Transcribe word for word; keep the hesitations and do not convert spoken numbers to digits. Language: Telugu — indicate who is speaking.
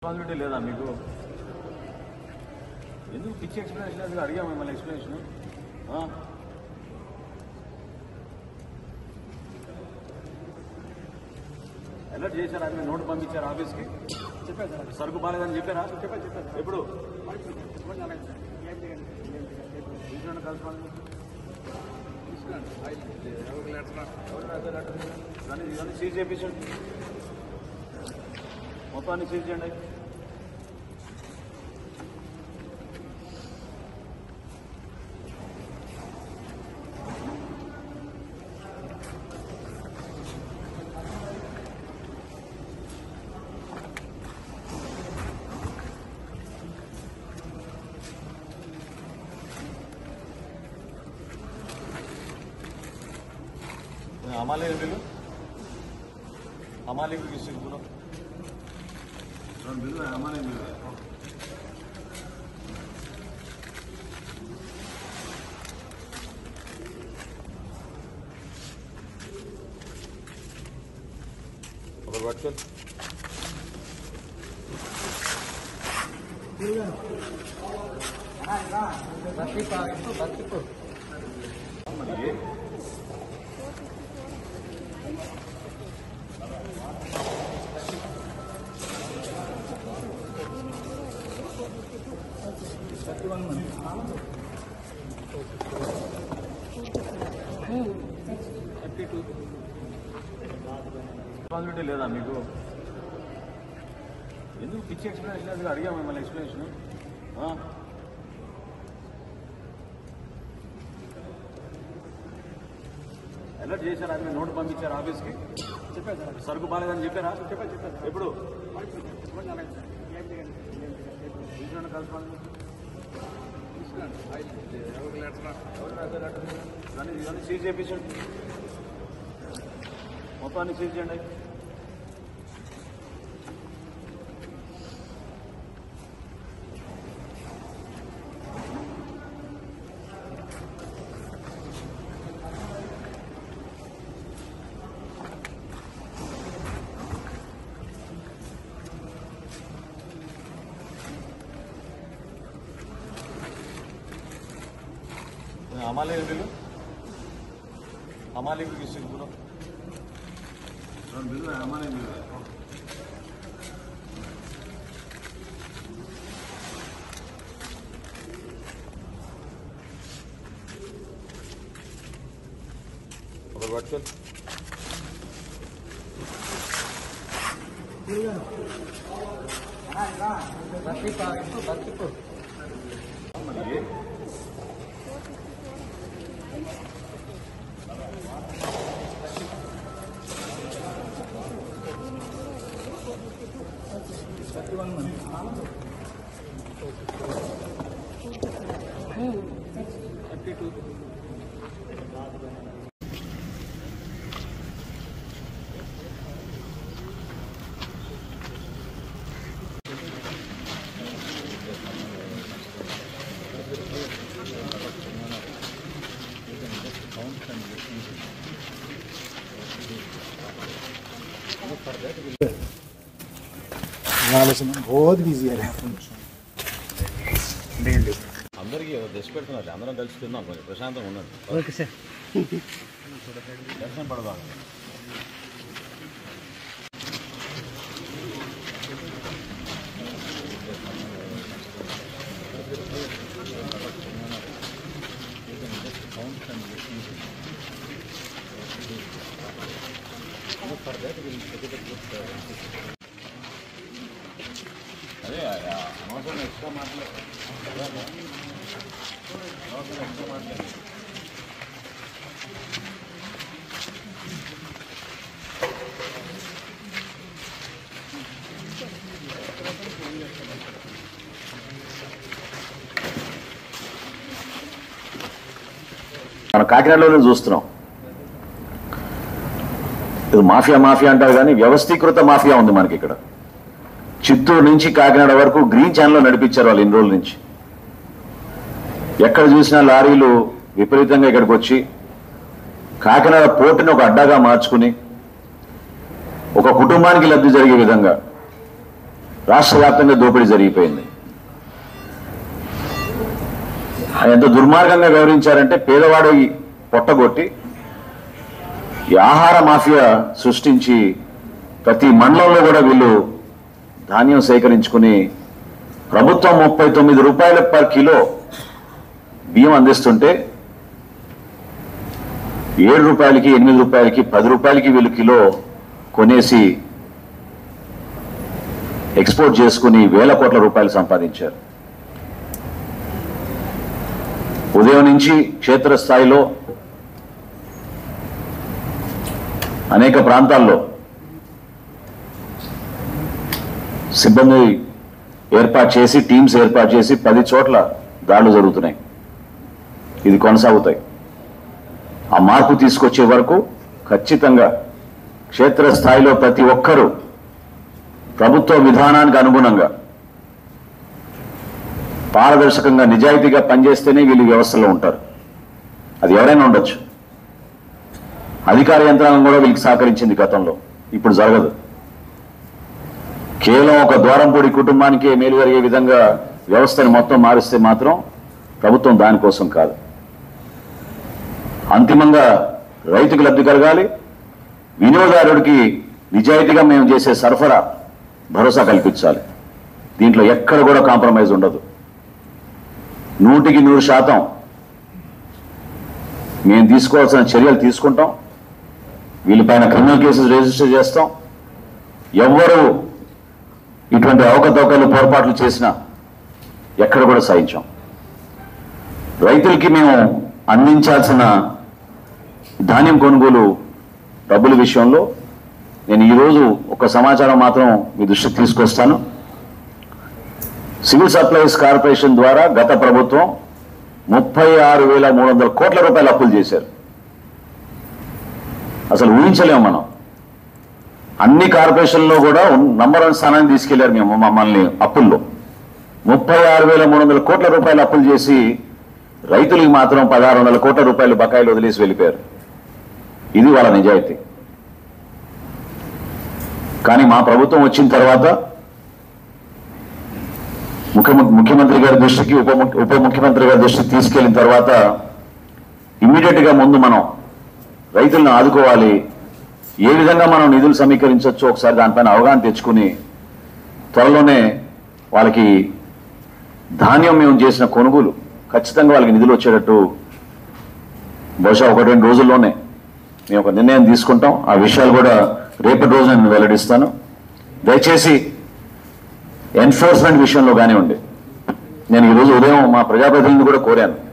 Speaker 1: రెస్పాన్సిబిలిటీ లేదా మీకు? ఎందుకు పిచ్చి ఎక్స్ప్లెనేషన్ అది అడిగా మిమ్మల్ని ఎక్స్ప్లెనేషన్ అలర్ట్ చేశారా? మీరు నోటు పంపించారు ఆఫీస్కి? చెప్పారు సార్. సరుకు బాగాలేదని చెప్పారా? చెప్పారు చెప్పారు ఎప్పుడు ఇవన్నీ సీజ్ చేయించండి, మొత్తాన్ని సీజ్ చేయండి. हमारे बिल्लू हमारे को किसी को बिल्लू है हमारे बिल्लू है और बात चल बत्ती को बत्ती को రెస్పాన్సిబిలిటీ లేదా మీకు? ఎందుకు పిచ్చి ఎక్స్ప్లెనేషన్ అది అడిగా మిమ్మల్ని ఎక్స్ప్లెనేషన్ అలర్ట్ చేశారా? మీరు నోటు పంపించారు ఆఫీస్కి? చెప్పారు సార్. సరుకు బాగాలేదని చెప్పారా? చెప్పారు చెప్పారు ఎప్పుడు ఇవన్నీ సీజ్ చేయించండి, మొత్తాన్ని సీజ్ చేయండి. हमारे बिल्लू हमारे को किसी को बिल्लू है हमारे बिल्लू है और बात चल बत्ती को बत्ती को बहुत बिजी है అందరికీ దశ పెడుతున్నారు, అందరం కలిసి తిన్నాం, కొంచెం ప్రశాంతంగా ఉన్నది. ఓకే సార్, దర్శనం పడదా అదే అవసరం ఎక్స్ట్రా మాట్లాడు అవసరం ఎక్స్ట్రా మాట్లాడు
Speaker 2: మనం కాకినాడలోనే చూస్తున్నాం. ఇది మాఫియా మాఫియా అంటారు కానీ వ్యవస్థీకృత మాఫియా ఉంది మనకి ఇక్కడ. చిత్తూరు నుంచి కాకినాడ వరకు గ్రీన్ ఛానల్లో నడిపించారు వాళ్ళు ఇన్ని రోజుల నుంచి. ఎక్కడ చూసినా లారీలు విపరీతంగా ఇక్కడికి వచ్చి కాకినాడ పోర్టుని ఒక అడ్డాగా మార్చుకుని ఒక కుటుంబానికి లబ్ధి జరిగే విధంగా రాష్ట్ర వ్యాప్తంగా దోపిడీ జరిగిపోయింది. ఎంత దుర్మార్గంగా వ్యవహరించారంటే పేదవాడి పొట్టగొట్టి ఈ ఆహార మాఫియా సృష్టించి ప్రతి మండలంలో కూడా వీళ్ళు ధాన్యం సేకరించుకుని ప్రభుత్వం ముప్పై తొమ్మిది రూపాయల పర్ కిలో బియ్యం అందిస్తుంటే ఏడు రూపాయలకి ఎనిమిది రూపాయలకి పది రూపాయలకి వీళ్ళు కిలో కొనేసి ఎక్స్పోర్ట్ చేసుకుని వేల కోట్ల రూపాయలు సంపాదించారు. ఉదయం నుంచి క్షేత్రస్థాయిలో అనేక ప్రాంతాల్లో సిబ్బంది ఏర్పాటు చేసి టీమ్స్ ఏర్పాటు చేసి పది చోట్ల దాడులు జరుగుతున్నాయి. ఇది కొనసాగుతాయి. ఆ మార్పు తీసుకొచ్చే వరకు ఖచ్చితంగా క్షేత్రస్థాయిలో ప్రతి ఒక్కరూ ప్రభుత్వ విధానానికి అనుగుణంగా పారదర్శకంగా నిజాయితీగా పనిచేస్తేనే వీళ్ళు వ్యవస్థలో ఉంటారు. అది ఎవరైనా ఉండొచ్చు. అధికార యంత్రాంగం కూడా వీళ్ళకి సహకరించింది గతంలో, ఇప్పుడు జరగదు. కేవలం ఒక ద్వారంపూడి కుటుంబానికి మేలు జరిగే విధంగా వ్యవస్థని మొత్తం మారిస్తే మాత్రం ప్రభుత్వం దానికోసం కాదు. అంతిమంగా రైతుకు లబ్ధి కలగాలి, వినియోగదారుడికి నిజాయితీగా మేము చేసే సరఫరా భరోసా కల్పించాలి. దీంట్లో ఎక్కడ కూడా కాంప్రమైజ్ ఉండదు. నూటికి నూరు శాతం మేము తీసుకోవాల్సిన చర్యలు తీసుకుంటాం. వీళ్ళపైన క్రిమినల్ కేసెస్ రిజిస్టర్ చేస్తాం. ఎవ్వరూ ఇటువంటి అవకతవకలు పొరపాట్లు చేసినా ఎక్కడ కూడా సహించాం. రైతులకి మేము అందించాల్సిన ధాన్యం కొనుగోలు డబ్బుల విషయంలో నేను ఈరోజు ఒక సమాచారం మాత్రం మీ దృష్టికి తీసుకొస్తాను. సివిల్ సప్లైస్ కార్పొరేషన్ ద్వారా గత ప్రభుత్వం ముప్పై ఆరు వేల మూడు వందల కోట్ల రూపాయలు అప్పులు చేశారు. అసలు ఊహించలేము మనం. అన్ని కార్పొరేషన్లో కూడా నంబర్ వన్ స్థానాన్ని తీసుకెళ్లారు మేము మమ్మల్ని అప్పుల్లో. ముప్పై ఆరు వేల మూడు వందల కోట్ల రూపాయలు అప్పులు చేసి రైతులకి మాత్రం పదహారు వందల కోట్ల రూపాయలు బకాయిలు వదిలేసి వెళ్ళిపోయారు. ఇది వాళ్ళ నిజాయితీ. కానీ మా ప్రభుత్వం వచ్చిన తర్వాత ముఖ్యమంత్రి గారి దృష్టికి ఉప ఉప ముఖ్యమంత్రి గారి దృష్టికి తీసుకెళ్లిన తర్వాత ఇమ్మీడియట్ గా ముందు మనం రైతులను ఆదుకోవాలి, ఏ విధంగా మనం నిధులు సమీకరించవచ్చో ఒకసారి దానిపైన అవగాహన తెచ్చుకుని త్వరలోనే వాళ్ళకి ధాన్యం మేము చేసిన కొనుగోలు ఖచ్చితంగా వాళ్ళకి నిధులు వచ్చేటట్టు బహుశా ఒకటి రెండు రోజుల్లోనే మేము ఒక నిర్ణయం తీసుకుంటాం. ఆ విషయాలు కూడా రేపటి రోజు నేను వెల్లడిస్తాను. దయచేసి ఎన్ఫోర్స్మెంట్ విషయంలో కానివ్వండి, నేను ఈరోజు ఉదయం మా ప్రజాప్రతినిధిని కూడా కోరాను.